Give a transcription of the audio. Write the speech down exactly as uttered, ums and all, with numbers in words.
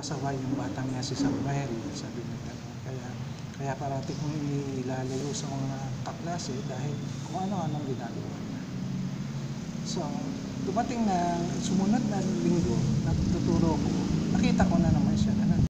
pasaway yung batang niya si Samuel, sabi niya gano'n. Kaya, kaya parati kong ilalayo sa mga kaklase dahil kung ano-anong ginagawa niya. So, dumating na sumunod na linggo, natuturo ko, nakita ko na naman siya na